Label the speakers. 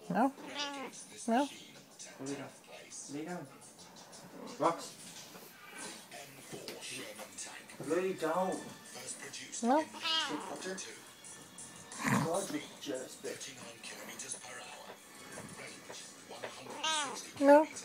Speaker 1: No. No.
Speaker 2: Lay down. Lay down. Rocks. Lay down.
Speaker 1: No.
Speaker 2: Hey, Potter. God, you jealous bitch.
Speaker 1: No.